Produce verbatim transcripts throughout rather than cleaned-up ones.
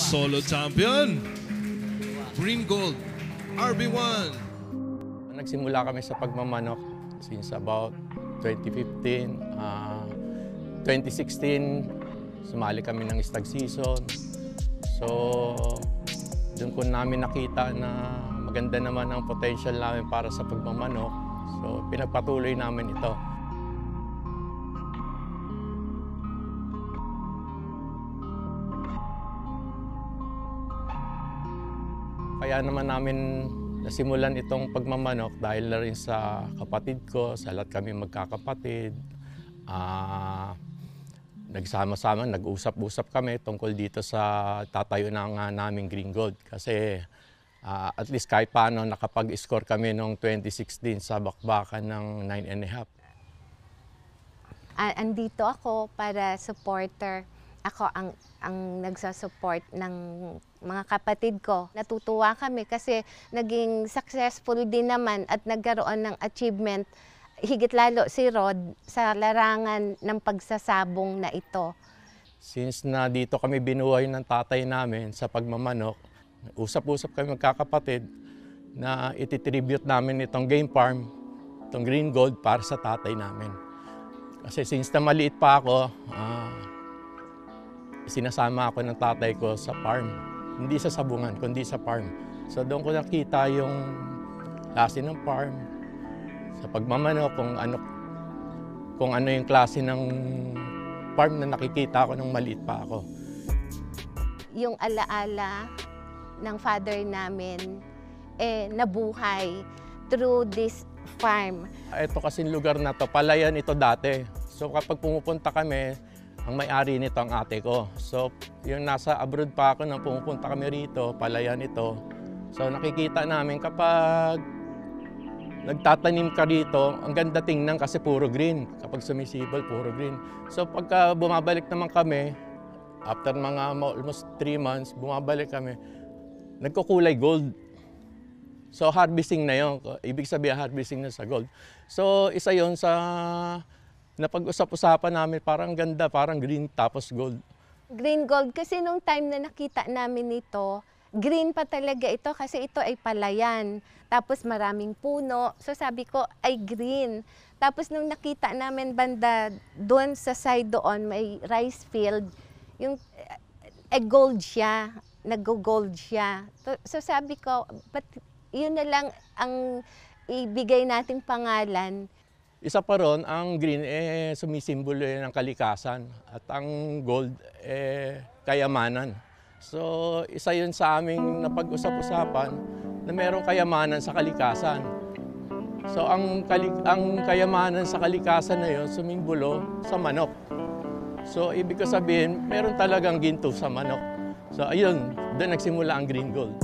solo champion, GreenGold, R B one. Nagsimula kami sa pagmamanok since about twenty fifteen. Uh, twenty sixteen, sumali kami ng stag season. So, doon ko namin nakita na maganda naman ang potential namin para sa pagmamanok. So, pinagpatuloy namin ito. Kaya naman namin nasimulan itong pagmamanok dahil na rin sa kapatid ko, sa lahat kami magkakapatid. Uh, Nagsama-sama, nag-usap-usap kami tungkol dito sa tatayo ng uh, naming GreenGold. Kasi uh, at least kahit paano nakapag-score kami noong twenty sixteen sa bakbakan ng nine and a half. Uh, andito ako para supporter. Ako ang, ang nagsasupport ng mga kapatid ko. Natutuwa kami kasi naging successful din naman at nagkaroon ng achievement, higit lalo si Rod, sa larangan ng pagsasabong na ito. Since na dito kami binuhay ng tatay namin sa pagmamanok, usap-usap kami magkakapatid na ititribute namin itong Gamefarm, itong GreenGold para sa tatay namin. Kasi since na maliit pa ako, uh, sinasama ako ng tatay ko sa farm. Hindi sa sabungan, kundi sa farm. So doon ko nakita yung klase ng farm, sa pagmamanok, kung ano, kung ano yung klase ng farm na nakikita ko nung maliit pa ako. Yung alaala ng father namin, eh, nabuhay through this farm. Ito kasing lugar na to, palayan ito dati. So kapag pumupunta kami, ang may-ari nito ang ate ko. So, yung nasa abroad pa ako nang pumupunta kami rito, palayan ito. So, nakikita namin kapag nagtatanim ka rito, ang ganda tingnan kasi puro green. Kapag sumisibol, puro green. So, pagka bumabalik naman kami, after mga almost three months, bumabalik kami, nagkukulay gold. So, harvesting na yun. Ibig sabihin, harvesting na sa gold. So, isa yon sa napag-usap-usapan namin, parang ganda, parang green tapos gold. Green gold kasi nung time na nakita namin ito, green pa talaga ito kasi ito ay palayan. Tapos maraming puno. So sabi ko ay green. Tapos nung nakita namin banda doon sa side doon, may rice field, yung eh, gold siya, nag-gold siya. So, so sabi ko, but yun na lang ang ibigay nating pangalan. Isa pa ron, ang green eh sumisimbolo ng kalikasan at ang gold eh kayamanan. So isa yun sa aming napag-usap-usapan na mayroong kayamanan sa kalikasan. So ang, ang kayamanan sa kalikasan na yun sumimbolo sa manok. So ibig ko sabihin, meron talagang ginto sa manok. So ayun, doon nagsimula ang GreenGold.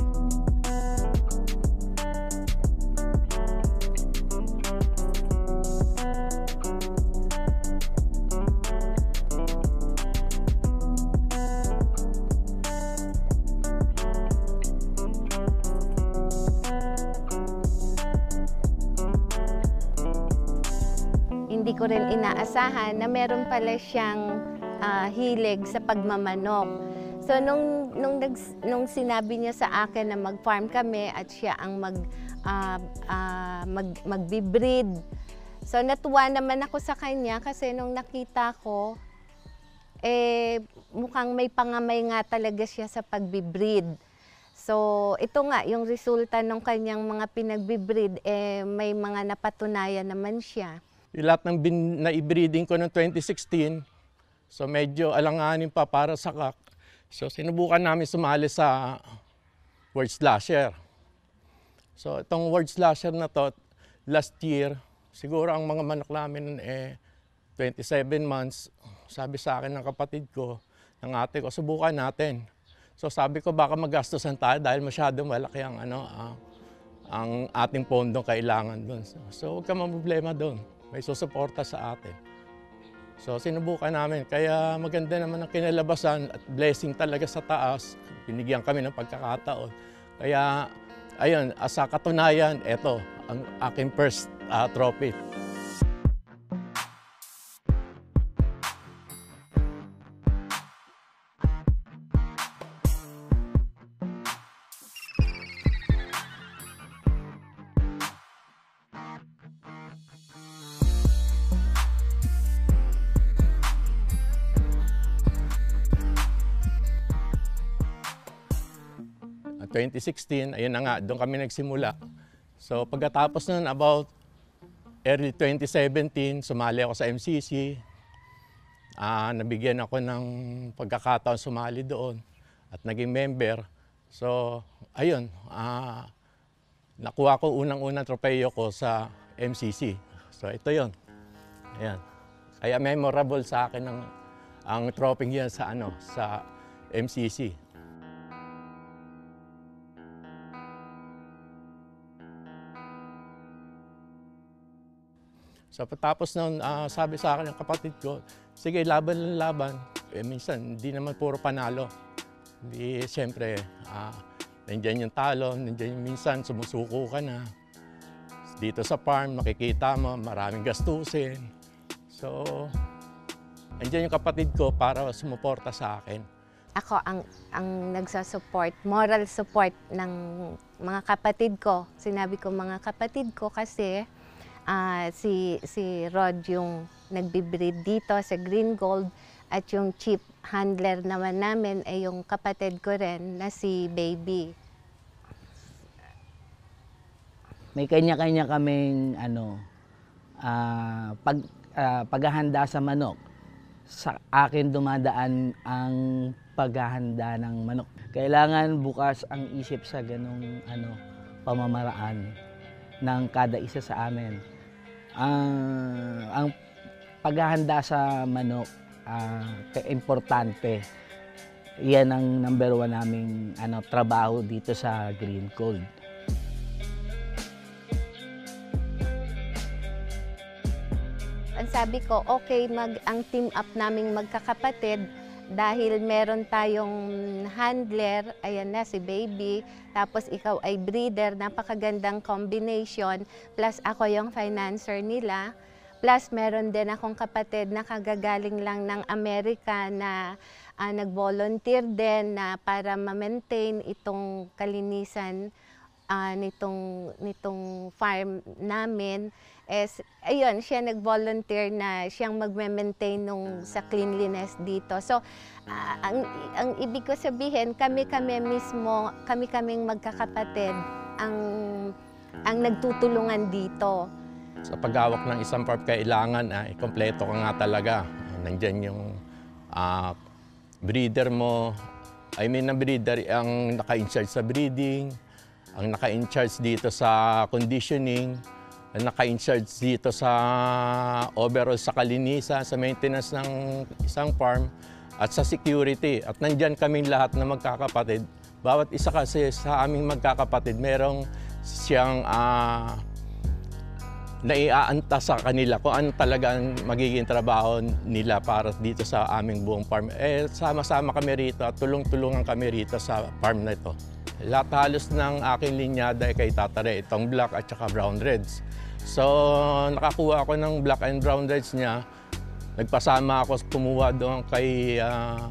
Hindi ko rin inaasahan na meron pala siyang uh, hilig sa pagmamanok. So nung, nung, nung sinabi niya sa akin na mag-farm kami at siya ang mag, uh, uh, mag, mag-breed. So natuwa naman ako sa kanya kasi nung nakita ko, eh, mukhang may pangamay nga talaga siya sa pag-breed. So ito nga, yung resulta ng kanyang mga pinag-breed, eh, may mga napatunayan naman siya. Yung lahat ng na-breeding ko noong twenty sixteen, so medyo alanganin pa para sa kak. So sinubukan namin sumali sa word slasher. So itong word slasher na to, last year, siguro ang mga manok namin eh twenty-seven months, sabi sa akin ng kapatid ko, ng ate ko, subukan natin. So sabi ko baka magastosan tayo dahil masyadong malaki ang, ano, uh, ang ating pondong kailangan doon. So, so huwag ka problema doon. May susuporta sa atin. So sinubukan namin, kaya maganda naman ang kinalabasan at blessing talaga sa taas. Binigyan kami ng pagkakataon. Kaya ayun, sa katunayan, ito ang aking first uh, trophy. twenty sixteen, ayun na nga, doon kami nagsimula. So pagkatapos nun, about early twenty seventeen, sumali ako sa M C C. Uh, nabigyan ako ng pagkakataon sumali doon at naging member. So ayun, uh, nakuha ko unang-unang tropeyo ko sa M C C. So ito yon. Ayan. Kaya memorable sa akin ang, ang trophy yan sa, ano, sa M C C. So patapos nun, uh, sabi sa akin ng kapatid ko, sige, laban lang laban. Eh, minsan, hindi naman puro panalo. Hindi, siyempre, uh, nandiyan yung talo, nandiyan yung minsan, sumusuko ka na. Dito sa farm, makikita mo, maraming gastusin. So, nandiyan yung kapatid ko para sumuporta sa akin. Ako ang, ang nagsasupport, moral support ng mga kapatid ko. Sinabi ko mga kapatid ko kasi Uh, si, si Rod yung nagbibreed dito sa GreenGold at yung chief handler naman namin ay yung kapatid ko rin na si Baby. May kanya-kanya kaming ano, uh, pag, uh, paghahanda sa manok. Sa akin dumadaan ang paghahanda ng manok. Kailangan bukas ang isip sa ganong ano, pamamaraan ng kada isa sa amin. Uh, ang paghahanda sa manok, uh, importante. Yan ang number one naming ano, trabaho dito sa GreenGold. Ang sabi ko, okay, mag, ang team up naming magkakapatid dahil meron tayong handler, ayan na si Baby, tapos ikaw ay breeder, napakagandang combination, plus ako yung financer nila, plus meron din akong kapatid na kagagaling lang ng Amerika na uh, nag-volunteer din na para ma-maintain itong kalinisan uh, nitong, nitong farm namin. Es, ayun, siya nag-volunteer na siyang magme-maintain nung sa cleanliness dito. So, uh, ang, ang ibig ko sabihin, kami-kami mismo, kami-kaming magkakapatid ang, ang nagtutulungan dito. Sa paghawak ng isang farm, kailangan ay uh, kompleto ka nga talaga. Nandyan yung uh, breeder mo, I mean, ang breeder ang naka-in-charge sa breeding, ang naka-in-charge dito sa conditioning, naka-in-charge dito sa overall sa kalinisan, sa maintenance ng isang farm at sa security. At nandyan kaming lahat na magkakapatid. Bawat isa kasi sa aming magkakapatid, merong siyang uh, naiaanta sa kanila kung ano talaga ang magiging trabaho nila para dito sa aming buong farm. Eh, sama-sama kami rito at tulong-tulungan kami rito sa farm na ito. Lahat halos ng aking linyada ay kay Tatare, itong black at saka brown reds. So, nakakuha ako ng black and brown reds niya. Nagpasama ako, pumuha doon kay, uh,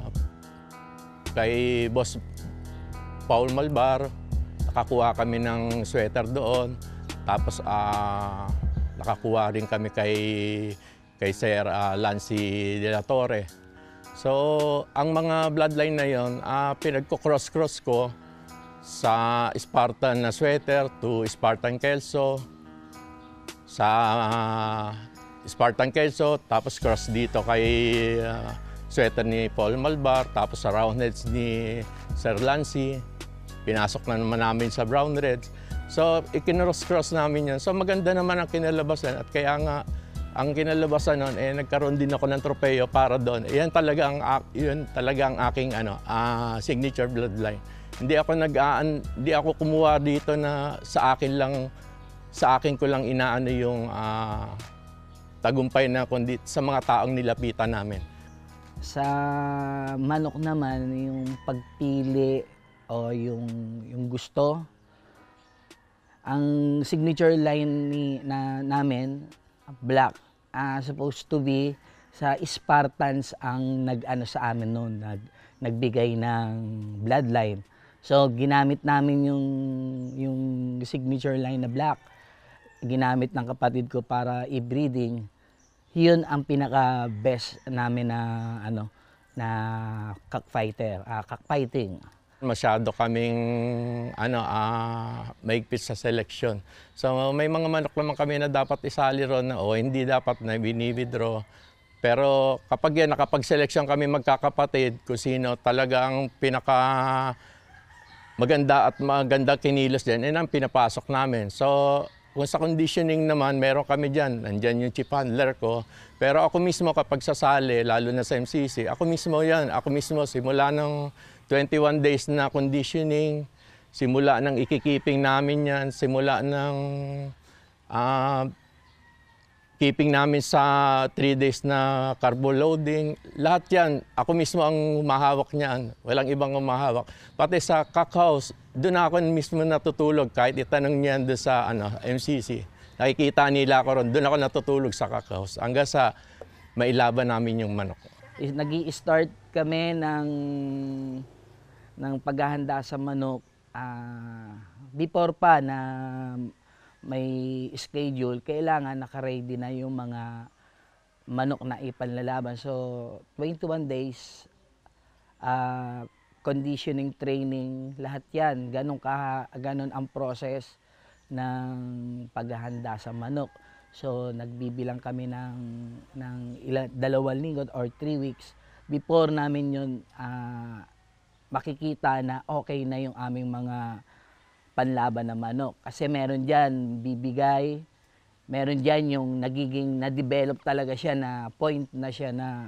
kay Boss Paul Malbar. Nakakuha kami ng sweater doon. Tapos, uh, nakakuha rin kami kay, kay Sir uh, Lancy de la Torre. So, ang mga bloodline na yon, uh, pinagko-cross-cross ko sa Spartan na sweater to Spartan Kelso, sa uh, Spartan Kelso, tapos cross dito kay uh, sweater ni Paul Malbar, tapos sa roundheads ni Sir Lancy. Pinasok na naman namin sa brown reds. So, ikinross-cross namin yan. So, maganda naman ang kinalabasan at kaya nga ang kinalabasan nun, eh, nagkaroon din ako ng tropeyo para doon. Yan talaga ang, yun talaga ang aking ano, uh, signature bloodline. Hindi ako nag hindi ako kumuha dito na sa akin lang sa akin ko lang inaano yung uh, tagumpay na kundi sa mga taong nilapitan namin. Sa manok naman, yung pagpili o yung yung gusto, ang signature line ni na namin black, uh, supposed to be sa Spartans ang nag-ano sa amin noon, nag nagbigay ng bloodline. So ginamit namin yung yung signature line na black. Ginamit ng kapatid ko para i-breeding. Yun ang pinaka-best namin na ano na cockfighter, uh, cockfighting. Masyado kaming ano, ah, maigpit sa selection. So may mga manok naman kami na dapat isali ron na o hindi dapat na bini-withdraw. Pero kapag yan, nakapag-selection kami magkakapatid, kung sino talaga ang pinaka maganda at maganda kinilos dyan, yun ang pinapasok namin. So kung sa conditioning naman, meron kami dyan. Nandyan yung chip handler ko. Pero ako mismo kapag sasali, lalo na sa M C C, ako mismo yan. Ako mismo simula ng twenty-one days na conditioning, simula ng ikikiping namin yan, simula ng uh, keeping namin sa three days na carbo loading, lahat yan, ako mismo ang humahawak niyan, walang ibang humahawak. Pati sa cock house, doon ako mismo natutulog, kahit itanong niyan doon sa ano, M C C. Nakikita nila ako ron, doon ako natutulog sa cock house, hanggang sa mailaban namin yung manok. Nag-i-start kami ng ng paghahanda sa manok uh, before pa na may schedule, kailangan naka-ready na yung mga manok na ipanlalaban. So twenty-one days, uh, conditioning, training, lahat yan. Ganun, ka, ganun ang process ng paghahanda sa manok. So nagbibilang kami ng, ng ilan, dalawang linggo or three weeks before namin yun uh, makikita na okay na yung aming mga panlaban na manok. Kasi meron dyan bibigay, meron dyan yung nagiging na-develop talaga siya na point na siya na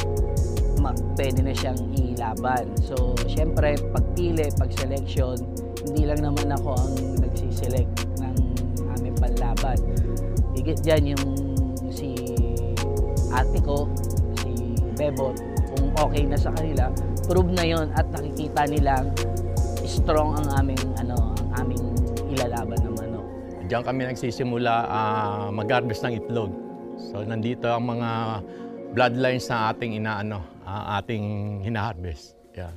pwede na siyang ilaban. So, syempre, pagpili, pag-selection, hindi lang naman ako ang nagsiselect ng aming panlaban. Higit dyan yung si ate ko, si Bebot, kung okay na sa kanila, prove na yon at nakikita nilang strong ang aming ano, ang aming ilalaban na manok. Diyan kami nagsisimula uh, mag-harvest ng itlog. So nandito ang mga bloodlines na ating inaano, uh, ating hina-harvest. Yan.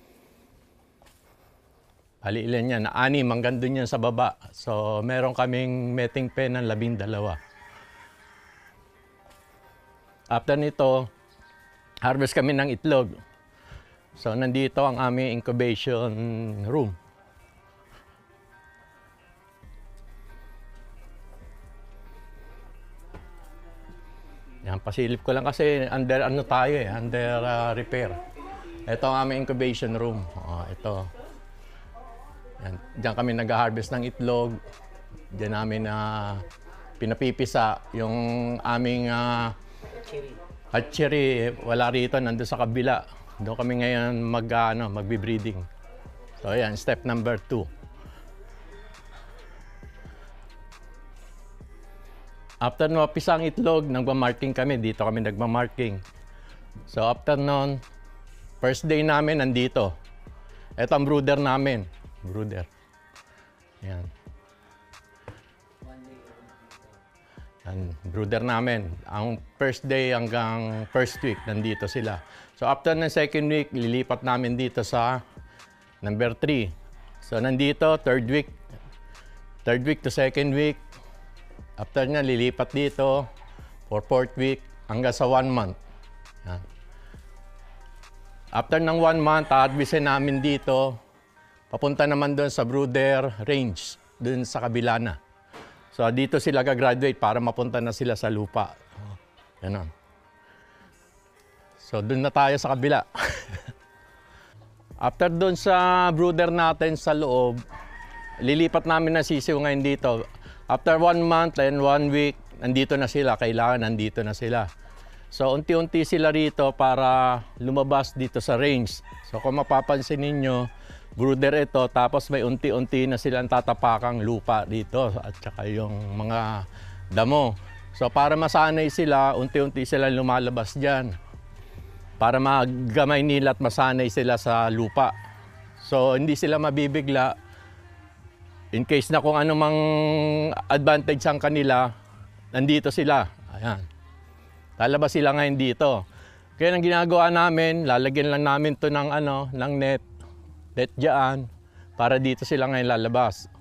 Bali ilan yan, anim hanggang doon yan sa baba. So meron kaming mating pen ng labing dalawa. After nito, harvest kami ng itlog. So nandito ang aming incubation room. Yan, pasilip ko lang kasi under ano tayo eh, under uh, repair. Ito ang aming incubation room. Oh, ito. Yan, diyan kami nag-harvest ng itlog. Diyan namin na uh, pinapipisa yung aming uh, hatchery. Wala rito, nandun sa kabila. Doon kami ngayon mag, uh, ano, magbe-breeding. So yan, step number two. After no pisang itlog, nagmamarking kami. Dito kami nagmamarking. So after nun, first day namin nandito. Ito ang brooder namin. Brooder. Yan. Yan, brooder namin. Ang first day hanggang first week, nandito sila. So after ng second week, lilipat namin dito sa number three. So nandito, third week. Third week to second week. After niya, lilipat dito for fourth week hanggang sa one month. Yan. After ng one month, a-advisin namin dito, papunta naman doon sa brooder range, doon sa kabila na. So dito sila gagraduate para mapunta na sila sa lupa. Yan. So doon na tayo sa kabila. After doon sa brooder natin sa loob, lilipat namin na sisiw ngayon dito. After one month and one week, nandito na sila. Kailangan nandito na sila. So, unti-unti sila rito para lumabas dito sa range. So, kung mapapansin ninyo, brooder ito, tapos may unti-unti na silang tatapakang lupa dito at saka yung mga damo. So, para masanay sila, unti-unti sila lumalabas dyan. Para magamay nila at masanay sila sa lupa. So, hindi sila mabibigla. In case na kung ano mang advantage ang kanila, nandito sila. Ayan. Lalabas sila ngayon dito. Kaya ang ginagawa namin, lalagyan lang namin to ng, ano, ng net. Net dyan. Para dito sila ngayon lalabas.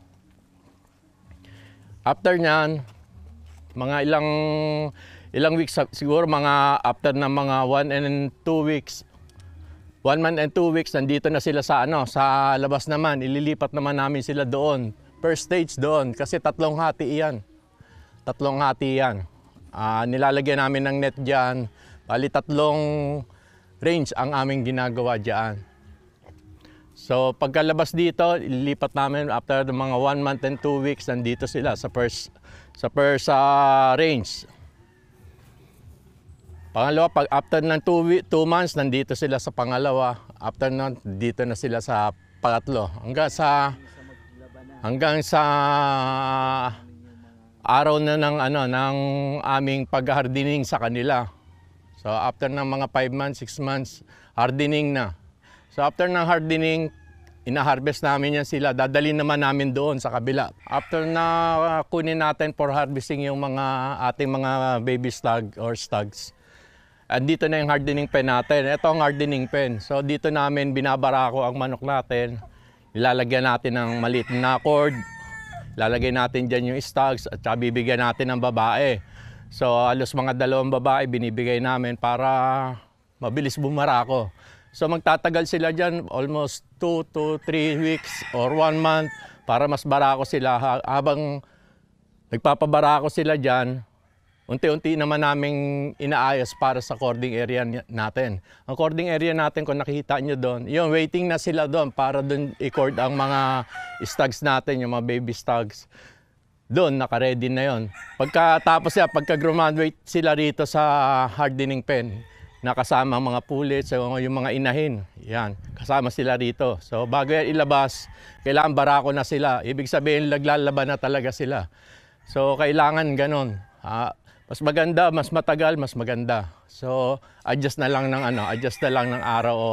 After nyan, mga ilang, ilang weeks, siguro mga after na mga one and two weeks, one month and two weeks, nandito na sila sa, ano, sa labas naman. Ililipat naman namin sila doon. First stage doon, kasi tatlong hati yan. Tatlong hati yan. Uh, nilalagyan namin ng net dyan. Bali, tatlong range ang aming ginagawa dyan. So, pagkalabas dito, ililipat namin after the mga one month and two weeks, nandito sila sa first, sa first uh, range. Pangalawa, pag after ng two months, nandito sila sa pangalawa. After nun, dito na sila sa pangatlo. Hanggang sa hanggang sa araw na ng ano ng aming pag-hardening sa kanila. So after ng mga five months, six months, hardening na. So after ng hardening, ina-harvest namin yan sila. Dadalhin naman namin doon sa kabila. After na uh, kunin natin for harvesting yung mga ating mga baby stag or stags. Andito na yung hardening pen natin. Ito ang hardening pen. So dito namin binabarako ang manok natin. Ilalagyan natin ng maliit na cord. Ilalagay natin dyan yung stags at saka bibigyan natin ng babae. So halos mga dalawang babae binibigay namin para mabilis bumarako. So magtatagal sila dyan almost two to three weeks or one month para mas barako sila. Habang nagpapabarako sila dyan, unti-unti naman naming inaayos para sa cording area natin. Ang cording area natin, kung nakikita nyo doon, yung waiting na sila doon para doon i-cord ang mga stags natin, yung mga baby stags. Doon, naka-ready na yon. Pagkatapos yan, pagka-graduate sila rito sa hardening pen, nakasama ang mga pullets, so yung mga inahin, yan, kasama sila rito. So bago yan ilabas, kailangan barako na sila. Ibig sabihin, naglalaban na talaga sila. So kailangan ganon. Ha? Mas maganda, mas matagal, mas maganda. So, adjust na lang ng ano, adjust na lang ng araw o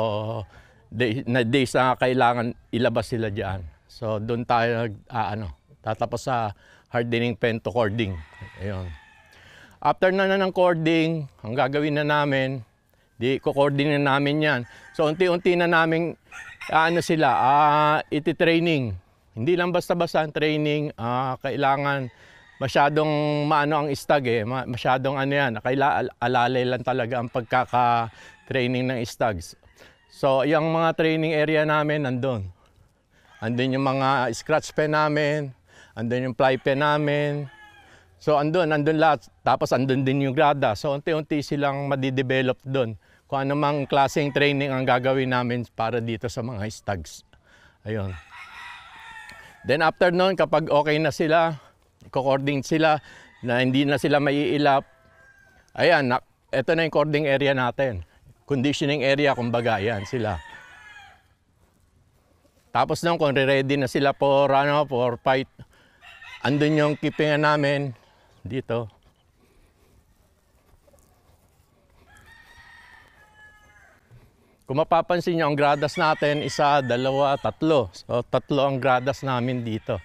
day, na days na kailangan ilabas sila diyan. So, doon tayo ah, ano, tatapos sa hardening pen to cording. Ayun. After na na ng cording, ang gagawin na namin, di ko-cording na namin 'yan. So, unti-unti na namin ah, ano sila, ah, iti-training. Hindi lang basta-basta ang training, ah, kailangan masyadong maano ang stag eh, masyadong ano yan, kaila alalay lang talaga ang pagkaka-training ng stags. So, yung mga training area namin nandun. Andun yung mga scratch pen namin, andun yung fly pen namin. So, andun, andun lahat. Tapos andun din yung grada. So, unti-unti silang madidevelop dun. Kung anumang klaseng training ang gagawin namin para dito sa mga stags. Ayun. Then after nun, kapag okay na sila, ko-cording sila, na hindi na sila maiilap. Ayan, na, ito na yung cording area natin. Conditioning area, kumbaga, ayan sila. Tapos nung kung ready na sila for, ano, for fight, andun yung keepingan namin dito. Kung mapapansin nyo, ang gradas natin, isa, dalawa, tatlo. So, tatlo ang gradas namin dito.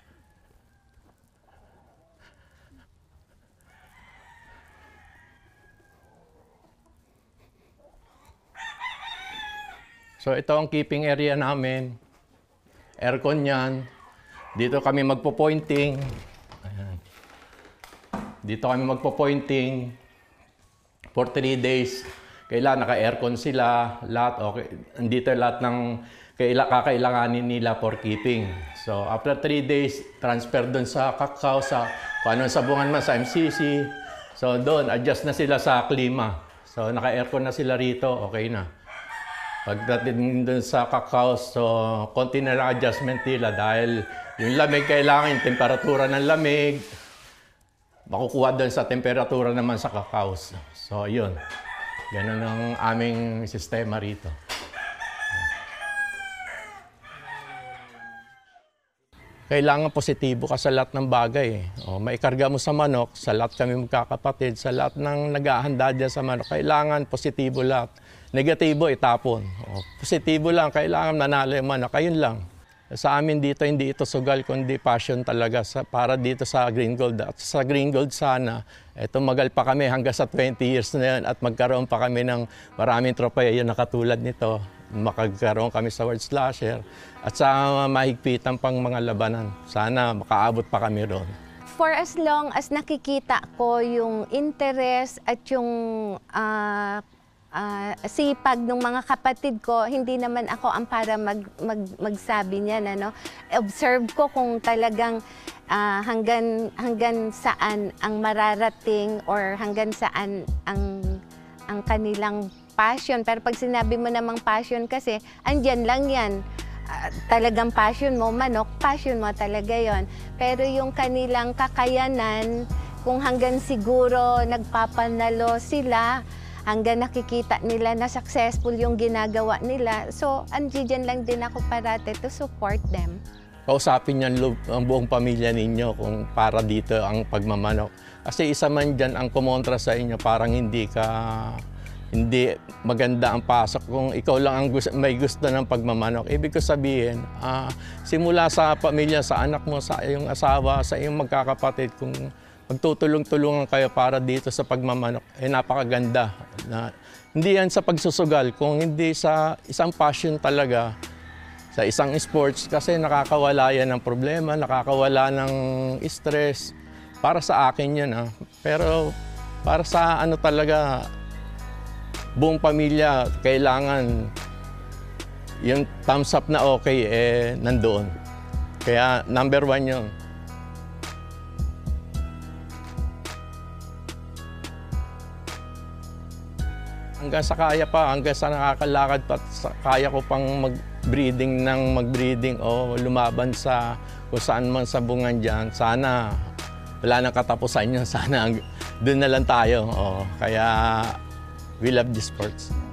So ito ang keeping area namin. Aircon yan. Dito kami magpo-pointing. Ayan. Dito kami magpo-pointing for three days. Kailangan naka-aircon sila. Lahat, okay. Dito lahat ng kakailanganin nila for keeping. So after three days, transfer doon sa kakao, sa kung anong sabungan man sa M C C. So doon, adjust na sila sa klima. So naka-aircon na sila rito, okay na. Pagdating dun sa kakao, so konti na lang adjustment nila dahil yung lamig kailangan, yung temperatura ng lamig, makukuha dun sa temperatura naman sa kakao. So yun, ganun ang aming sistema rito. Kailangan positibo ka sa lahat ng bagay. O, maikarga mo sa manok, sa lahat kami magkakapatid, sa lahat ng nag-aahanda dyan sa manok, kailangan positibo lahat. Negatibo, itapon. O, positibo lang, kailangan nanalo yung manok, ayun lang. Sa amin dito, hindi ito sugal, kundi passion talaga sa, para dito sa GreenGold. At sa GreenGold sana, eto magal pa kami hanggang sa twenty years na yan at magkaroon pa kami ng maraming tropeyo na katulad nito. Makagkaroon kami sa World Slasher at sa mahigpitan pang mga labanan. Sana makaabot pa kami roon. For as long as nakikita ko yung interest at yung uh, ah, sipag ng mga kapatid ko, hindi naman ako ang para mag, mag, magsabi niyan, ano. Observe ko kung talagang ah, hanggang, hanggang saan ang mararating or hanggang saan ang, ang kanilang passion. Pero pag sinabi mo namang passion kasi, andyan lang yan. Ah, talagang passion mo, manok, passion mo talaga yon. Pero yung kanilang kakayanan, kung hanggang siguro nagpapanalo sila, hanggang nakikita nila na successful yung ginagawa nila. So, andiyan lang din ako parate to support them. Kausapin niyan lo- ang buong pamilya ninyo kung para dito ang pagmamanok. Kasi isa man dyan ang kumontra sa inyo, parang hindi ka, hindi maganda ang pasok kung ikaw lang ang gusto, may gusto ng pagmamanok. Ibig ko sabihin, ah, simula sa pamilya, sa anak mo, sa iyong asawa, sa iyong magkakapatid, kung magtutulong-tulungan kayo para dito sa pagmamanok, eh napakaganda. Na, hindi yan sa pagsusugal, kung hindi sa isang passion talaga, sa isang sports, kasi nakakawala yan ng problema, nakakawala ng stress. Para sa akin yan, ah. Pero para sa ano talaga, buong pamilya, kailangan yung thumbs up na okay, eh nandoon. Kaya number one yun. Hanggang sa kaya pa, hanggang sa nakakalakad pa, sa kaya ko pang mag-breeding ng mag-breeding o lumaban sa kung saan man sa bungan dyan. Sana wala nang katapusan yun. Sana doon na lang tayo. O, kaya we love the sports.